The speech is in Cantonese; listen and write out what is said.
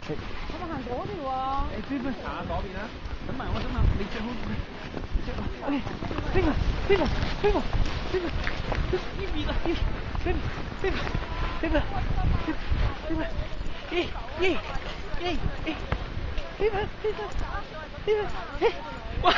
我们行多條啊！ 誒，這邊行嗰邊啊？等埋我，你最好哎，飛埋，呢邊啊，飛埋，哇！